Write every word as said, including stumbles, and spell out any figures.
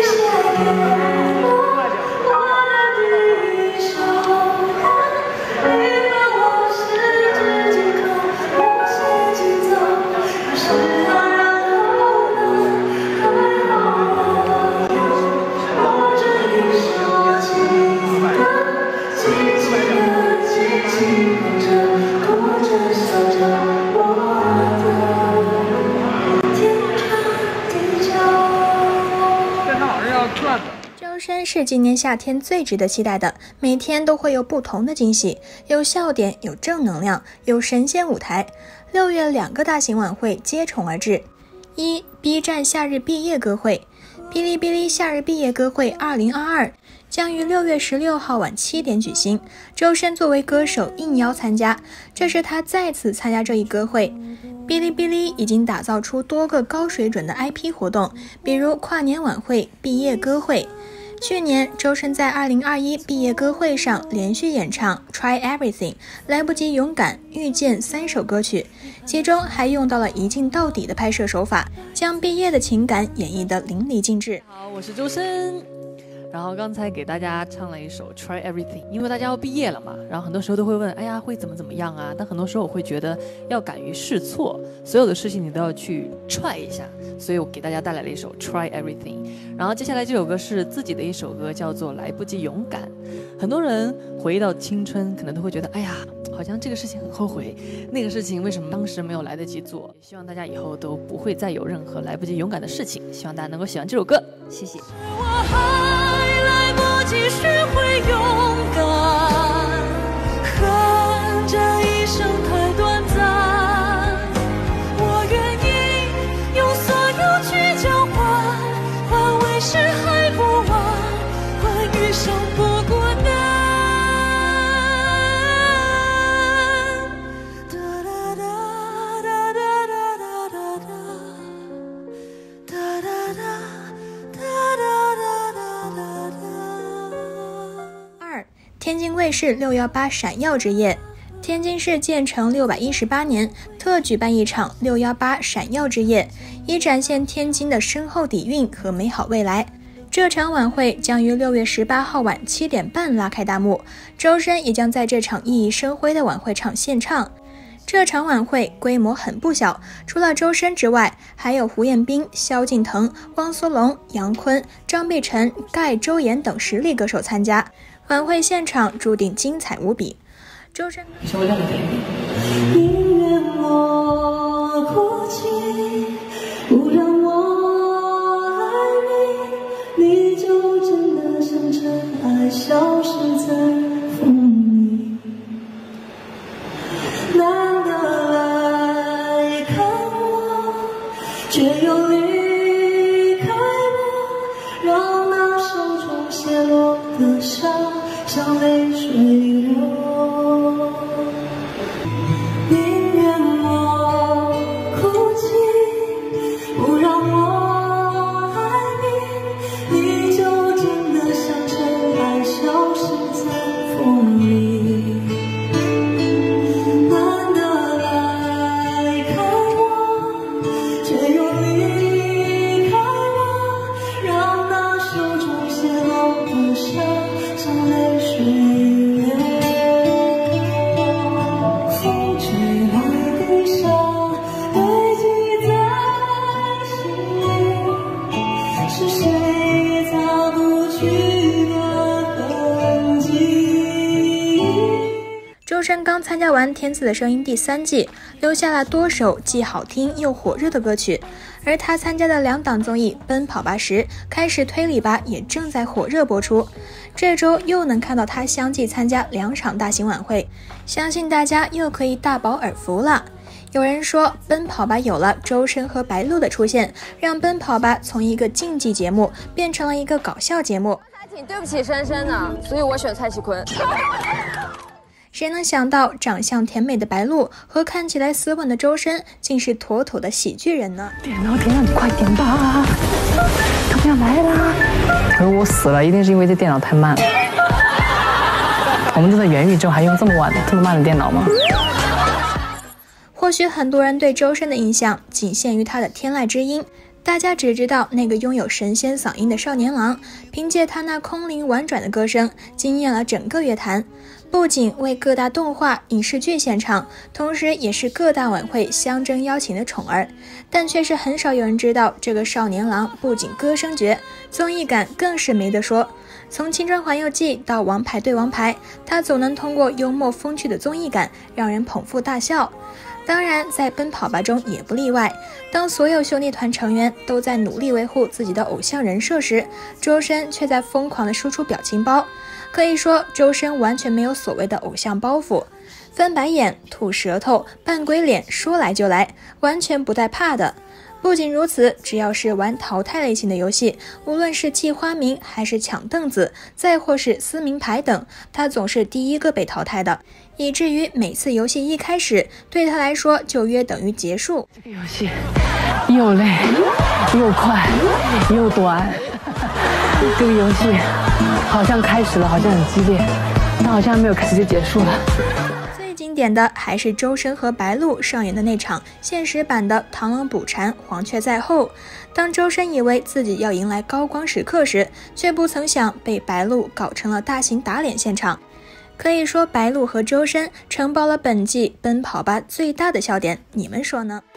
周深是今年夏天最值得期待的，每天都会有不同的惊喜，有笑点，有正能量，有神仙舞台。六月两个大型晚会接踵而至：一 B 站夏日毕业歌会，哔哩哔哩夏日毕业歌会二零二二将于六月十六号晚七点举行。周深作为歌手应邀参加，这是他再次参加这一歌会。哔哩哔哩已经打造出多个高水准的 I P 活动，比如跨年晚会、毕业歌会。去年，周深在二零二一毕业歌会上连续演唱 Try Everything、 来不及勇敢、遇见三首歌曲，其中还用到了一镜到底的拍摄手法，将毕业的情感演绎得淋漓尽致。 好，我是周深。然后刚才给大家唱了一首 Try Everything， 因为大家要毕业了嘛，然后很多时候都会问，哎呀，会怎么怎么样啊？但很多时候我会觉得要敢于试错，所有的事情你都要去 try 一下，所以我给大家带来了一首 Try Everything。然后接下来这首歌是自己的一首歌，叫做来不及勇敢。很多人回忆到青春，可能都会觉得，哎呀，好像这个事情很后悔，那个事情为什么当时没有来得及做？希望大家以后都不会再有任何来不及勇敢的事情。希望大家能够喜欢这首歌，谢谢。 继续会勇敢，恨这一生太短暂，我愿意用所有去交换，换为时还不晚，换余生不孤单。哒哒哒哒哒哒哒哒哒哒哒。 天津卫视六一八闪耀之夜，天津市建成六百一十八年，特举办一场六一八闪耀之夜，以展现天津的深厚底蕴和美好未来。这场晚会将于六月十八号晚七点半拉开大幕，周深也将在这场熠熠生辉的晚会场献唱。这场晚会规模很不小，除了周深之外，还有胡彦斌、萧敬腾、汪苏泷、杨坤、张碧晨、盖、周岩等实力歌手参加。晚会现场注定精彩无比。周深是我两个点宁愿我哭泣，不让我爱你，你就真的像尘埃消失在风里，难得来看我，却又离开我，让那手中泄落的沙像泪水流，宁愿我哭泣，不让我爱你，你就真的像尘埃消失在风里，难得来看我，却又离开我，让那手中泄落的沙像泪水流，风吹来的伤堆积在心里，是谁擦不去的痕迹。 周深刚参加完《天赐的声音》第三季，留下了多首既好听又火热的歌曲，而他参加的两档综艺《奔跑吧十》、《开始推理吧》也正在火热播出。这周又能看到他相继参加两场大型晚会，相信大家又可以大饱耳福了。有人说，奔跑吧有了周深和白鹿的出现，让奔跑吧从一个竞技节目变成了一个搞笑节目。 还挺对不起深深的，所以我选蔡徐坤。 谁能想到长相甜美的白鹿和看起来斯文的周深竟是妥妥的喜剧人呢？ 电脑电脑你快点吧，他们要来啦！如果我死了，一定是因为这电脑太慢了。我们都在元宇宙，还用这么晚这么慢的电脑吗？ 或许很多人对周深的印象仅限于他的天籁之音， 大家只知道那个拥有神仙嗓音的少年郎，凭借他那空灵婉转的歌声，惊艳了整个乐坛。不仅为各大动画、影视剧献唱，同时也是各大晚会相争邀请的宠儿。但却是很少有人知道，这个少年郎不仅歌声绝，综艺感更是没得说。从《青春环游记》到《王牌对王牌》，他总能通过幽默风趣的综艺感，让人捧腹大笑。当然，在奔跑吧中也不例外。当所有兄弟团成员都在努力维护自己的偶像人设时，周深却在疯狂地输出表情包。可以说，周深完全没有所谓的偶像包袱，翻白眼、吐舌头、扮鬼脸，说来就来，完全不带怕的。不仅如此，只要是玩淘汰类型的游戏，无论是记花名还是抢凳子，再或是撕名牌等，他总是第一个被淘汰的，以至于每次游戏一开始，对他来说就约等于结束。 这个游戏又累又快又短，这个游戏好像开始了，好像很激烈，但好像没有开始就结束了。 经典的还是周深和白鹿上演的那场现实版的螳螂捕蝉，黄雀在后。当周深以为自己要迎来高光时刻时，却不曾想被白鹿搞成了大型打脸现场。可以说白鹿和周深承包了本季奔跑吧最大的笑点，你们说呢？